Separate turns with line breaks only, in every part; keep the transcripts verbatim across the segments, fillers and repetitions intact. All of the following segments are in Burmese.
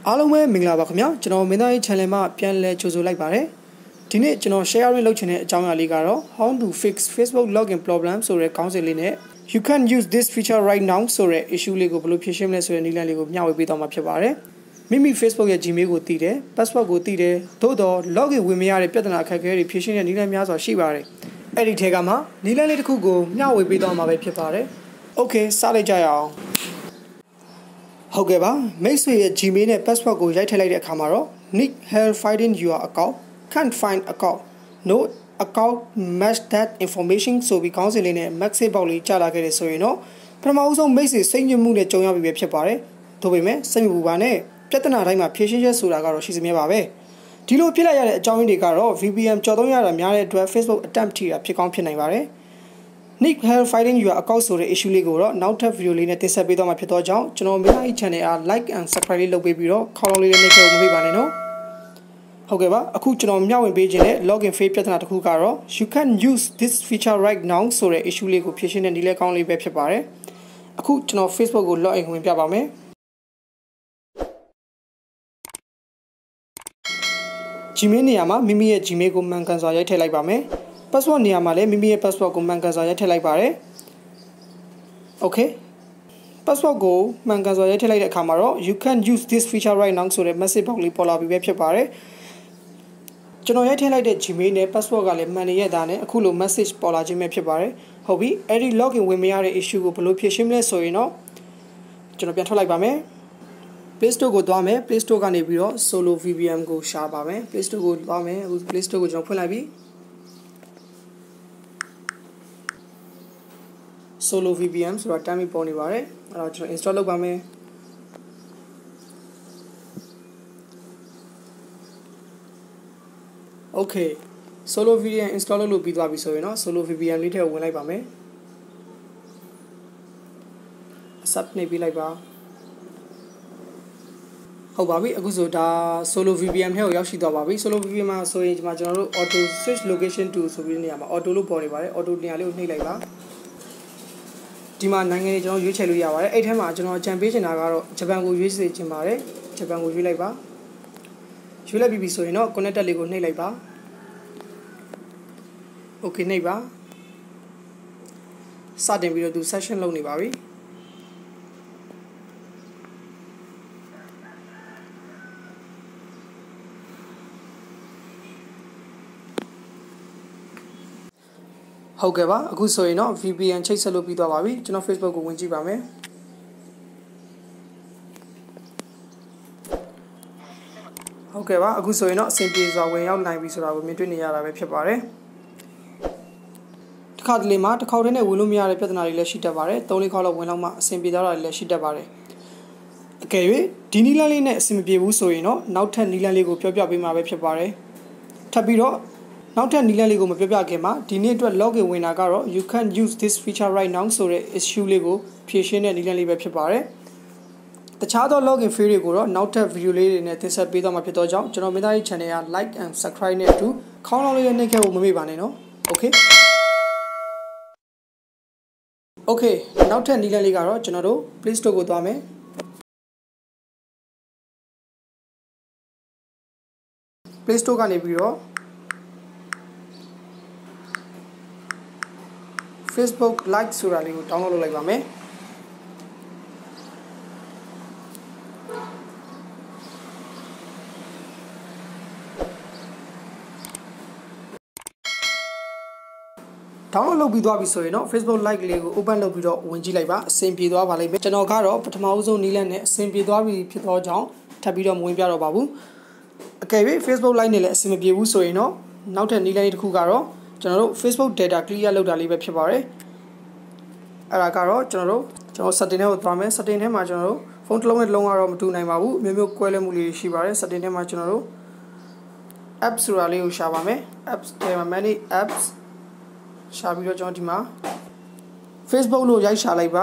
အားလုံးပဲမင်္ဂလာပါခင်ဗျာကျွန်တော်မင်းသားရဲ့ channel မှာပြန်လည်ကြိုဆိုလိုက်ပါတယ်ဒီနေ့ကျွန်တော် share လုပ်ချင်တဲ့အကြောင်းအရာလေးကတော့ how to fix Facebook login problem ဆိုတဲ့ခေါင်းစဉ်လေးနဲ့ you can use this feature right now ဆိုတဲ့ issue လေးကိုဘယ်လိုဖြေရှင်းမလဲဆိုတဲ့နည်းလမ်းလေးကိုမျှဝေပေးသွားမှာဖြစ်ပါတယ်မိမိ Facebook ရဲ့ Gmail ကိုတည်တယ် password ကိုတည်တယ်သို့တော့ login ဝင်မရတဲ့ပြဿနာအခက်အခဲတွေဖြေရှင်းတဲ့နည်းလမ်းများစွာရှိပါတယ်အဲ့ဒီထဲကမှနည်းလမ်းလေးတစ်ခုကိုမျှဝေပေးသွားမှာပဲဖြစ်ပါတယ် okay စလိုက်ကြရအောင်ဟုတ်ကဲ့ပါမိတ်ဆွေရဲ့ Gmail နဲ့ password ကိုရိုက်ထည့်လိုက်တဲ့အခါမှာတော့ need help finding your account can't find account no account match that information ဆိုပြီးခေါင်းစဉ်လေးနဲ့ message box လေးကြာလာခဲ့တယ်ဆိုရင်တော့ပထမဦးဆုံးမိတ်ဆွေစိတ်ညစ်မှုနဲ့ကြုံရပြီပဲဖြစ်ပါတယ်ဒါပေမဲ့စိတ်မပူပါနဲ့ပြဿနာတိုင်းမှာဖြေရှင်းချက်ဆိုတာကတော့ရှိစမြဲပါပဲဒီလိုဖြစ်လိုက်ရတဲ့အကြောင်းရင်းတွေကတော့ V P N ကြော်သုံးရတာများတဲ့အတွက် Facebook attempt ထိတာဖြစ်ကောင်းဖြစ်နိုင်ပါတယ်Need help finding your account ဆိုတဲ့ issue လေးကိုတော့နောက်ထပ် video လေးနဲ့တင်ဆက်ပေးသွားမှာဖြစ်တော့ကြောင်းကျွန်တော်မြန်မာ channel အား like and subscribe လေးလုပ်ပေးပြီးတော့ခေါင်းလုံးလေးနဲ့နှိပ်ခဲ့ဖို့မမေ့ပါနဲ့နော်ဟုတ်ကဲ့ပါအခုကျွန်တော်မျှဝေပေးခြင်းတဲ့ login phase ပြဿနာတစ်ခုကတော့ you can use this feature right now ဆိုတဲ့ issue လေးကိုဖြေရှင်းတဲ့နည်းလေးကောင်းလေးပဲဖြစ်ပါတယ်အခုကျွန်တော် Facebook ကို login ဝင်ပြပါမယ်Gmail နေရာမှာမိမိရဲ့ Gmail ကိုမှန်ကန်စွာရိုက်ထည့်လိုက်ပါမယ်password နေရာမှာလည်းမိမိရဲ့ password ကိုမှန်ကန်စွာရိုက်ထည့်လိုက်ပါတယ် okay password ကိုမှန်ကန်စွာရိုက်ထည့်လိုက်တဲ့အခါမှာတော့ you can use this feature right now ဆိုတဲ့ message box လေးပေါ်လာပြီးပဲဖြစ်ပါတယ်ကျွန်တော်ရိုက်ထည့်လိုက်တဲ့ Gmail နဲ့ password ကလည်းမှန်နေရတာနဲ့အခုလို message ပေါ်လာခြင်းပဲဖြစ်ပါတယ်ဟုတ်ပြီအဲ့ဒီ login ဝင်မရတဲ့ issue ကိုဘယ်လိုဖြေရှင်းမလဲဆိုရင်တော့ကျွန်တော်ပြန်ထွက်လိုက်ပါမယ် Play Store ကိုသွားမယ် Play Store ကနေပြီးတော့ Solo V P N ကိုရှာပါမယ် Play Store ကိုသွားမယ်အခု Play Store ကိုကျွန်တော်ဖွင့်လိုက်ပြီSolo V P N ဆိုတာတမ်းပြီးပေါ်နေပါတယ်အဲ့တော့ကျွန်တော် install လုပ်ပါမယ် Okay Solo V P N install လုပ်လို့ပြီးသွားပြီဆိုရင်တော့ Solo V P N လေးထည့်ဝင်လိုက်ပါမယ် Accept နေပြီးလိုက်ပါဟုတ်ပါပြီအခုဆိုဒါ Solo V P N ထဲကိုရောက်ရှိသွားပါပြီ Solo V P N မှာဆိုရင်ဒီမှာကျွန်တော်တို့ auto switch location to ဆိုပြီးနေရာမှာ auto လို့ပေါ်နေပါတယ် auto နေရာလေးကိုနှိပ်လိုက်ပါဒီမှာနိုင်ငံတွေကျွန်တော်ရွေးချယ်လို့ရပါတယ်အဲ့ထဲမှာကျွန်တော်ကြံပေးချင်တာကတော့ဂျပန်ကိုရွေးစေချင်ပါတယ်ဂျပန်ကိုရွေးလိုက်ပါရွေးလိုက်ပြီဆိုရင်တော့ connected လေးကိုနှိပ်လိုက်ပါ okay နှိပ်ပါစတင်ပြီးတော့သူ session လုပ်နေပါပြီဟုတ်ကဲ့ပါအခုဆိုရင်တော့ V P N ချိတ်ဆက်လို့ပြီးသွားပါပြီကျွန်တော် Facebook ကိုဝင်ကြည့်ပါမယ်ဟုတ်ကဲ့ပါအခုဆိုရင်တော့အဆင်ပြေစွာဝင်ရောက်နိုင်ပြီဆိုတာကိုမြင်တွေ့နေရတာပဲဖြစ်ပါတယ်တစ်ခါတလေမှာတစ်ခေါက်တည်းနဲ့ဝင်လို့မရတဲ့ပြဿနာတွေလည်းရှိတတ်ပါတယ်သုံးလေးခေါက်လောက်ဝင်လောက်မှအဆင်ပြေသွားတာလည်းရှိတတ်ပါတယ်အကယ်၍ဒီနီလန်းလေးနဲ့အဆင်မပြေဘူးဆိုရင်တော့နောက်ထပ်နီလန်းလေးကိုပြောပြပေးမှာပဲဖြစ်ပါတယ်ထပ်ပြီးတော့နောက်ထပ်နည်းလမ်းလေးကိုမပြောပြခင်မှာဒီနေ့အတွက် login ဝင်တာကတော့ you can use this feature right now ဆိုတဲ့ issue လေးကိုဖြေရှင်းတဲ့နည်းလမ်းလေးပဲဖြစ်ပါတယ်တခြားသော login field တွေကိုတော့နောက်ထပ် video လေးတွေနဲ့တင်ဆက်ပေးသွားမှာဖြစ်တော့ကြောင်းကျွန်တော်မင်းသားရဲ့ channel က like and subscribe နဲ့အတူခေါင်းလောင်းလေးနဲ့နှိပ်ခဲ့ဖို့မမေ့ပါနဲ့နော် okay okay နောက်ထပ်နည်းလမ်းလေးကတော့ကျွန်တော်တို့ Play Store ကိုသွားမယ်Play Store ကနေပြီးတော့Facebook like ဆိုတာလေးကို download လုပ်လိုက်ပါမယ်download လုပ်ပြီးသွားပြီဆိုရင်တော့ Facebook like လေးကို open လုပ်ပြီးတော့ဝင်ကြည့်လိုက်ပါအဆင်ပြေသွားပါလိမ့်မယ်ကျွန်တော်ကတော့ပထမဦးဆုံးနည်းလမ်းနဲ့အဆင်ပြေသွားပြီဖြစ်သောကြောင့်ထပ်ပြီးတော့မဝင်ပြတော့ပါဘူးအကယ်၍ Facebook like နဲ့လည်းအဆင်မပြေဘူးဆိုရင်တော့နောက်ထပ်နည်းလမ်းတစ်ခုကတော့ကျွန်တော်တို့ Facebook data clear လုပ်တာလေးပဲဖြစ်ပါတယ်အဲ့ဒါကတော့ကျွန်တော်တို့ကျွန်တော် setting ထဲကိုသွားမယ် setting ထဲမှာကျွန်တော်တို့ဖုန်းတစ်လုံးနဲ့တစ်လုံးကတော့မတူနိုင်ပါဘူးမျိုးမျိုးကွဲလွဲမှုလေးရှိပါတယ် setting ထဲမှာကျွန်တော်တို့ app ဆိုတာလေးကိုရှာပါမယ် apps ထဲမှာ manage apps ရှာပြီးတော့ကျွန်တော်ဒီမှာ Facebook လို့ရိုက်ရှာလိုက်ပါ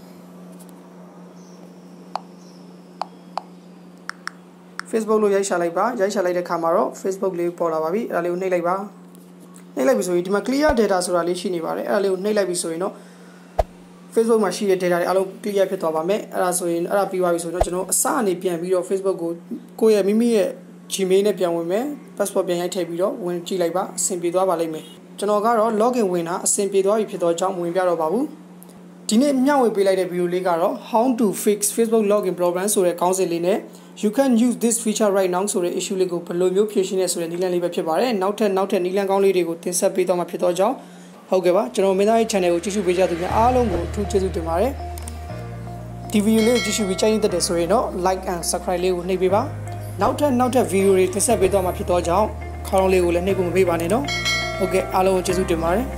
Facebook လို့ရိုက်ရှာလိုက်ပါရိုက်ရှာလိုက်တဲ့ခါမှာတော့ Facebook လေးပေါ်လာပါပြီအဲ့ဒါလေးကိုနှိပ်လိုက်ပါနှိပ်လိုက်ပြီဆိုရင်ဒီမှာ clear data ဆိုတာလေးရှိနေပါတယ်အဲ့ဒါလေးကိုနှိပ်လိုက်ပြီဆိုရင်တော့ Facebook မှာရှိတဲ့ data တွေအားလုံး clear ဖြစ်သွားပါမယ်အဲ့ဒါဆိုရင်အဲ့ဒါပြီးသွားပြီဆိုတော့ကျွန်တော်အစအနေပြန်ပြီးတော့ Facebook ကိုကိုယ့်ရဲ့မိမိရဲ့ Gmail နဲ့ပြန်ဝင်မယ် password ပြန်ရိုက်ထည့်ပြီးတော့ဝင်ကြည့်လိုက်ပါအဆင်ပြေသွားပါလိမ့်မယ်ကျွန်တော်ကတော့ login ဝင်တာအဆင်ပြေသွားပြီဖြစ်တော့အကြောင်းဝင်ပြတော့ပါဘူးဒီနေ့မျှဝေပေးလိုက်တဲ့ video လေးကတော့ how to fix Facebook login problem ဆိုတဲ့ခေါင်းစဉ်လေးနဲ့ you can use this feature right now ဆိုတဲ့ issue လေးကိုဘယ်လိုမျိုးဖြေရှင်းလဲဆိုတဲ့နည်းလမ်းလေးပဲဖြစ်ပါတယ်နောက်ထပ်နောက်ထပ်နည်းလမ်းကောင်းလေးတွေကိုတင်ဆက်ပေးတော့မှာဖြစ်တော့ကြောင်းဟုတ်ကဲ့ပါကျွန်တော်မင်းသားရဲ့ channel ကိုကြည့်ရှုပေးကြသူများအားလုံးကိုအထူးကျေးဇူးတင်ပါတယ်ဒီ video လေးကိုကြည့်ရှုပြီးကြိုက်နေတတ်တယ်ဆိုရင်တော့ like and subscribe လေးကိုနှိပ်ပေးပါနောက်ထပ်နောက်ထပ် video တွေတင်ဆက်ပေးတော့မှာဖြစ်တော့ကြောင်းခေါင်းလေးကိုလည်းနှိပ်ဖို့မပေးပါနဲ့နော်ဟုတ်ကဲ့အားလုံးကိုကျေးဇူးတင်ပါတယ်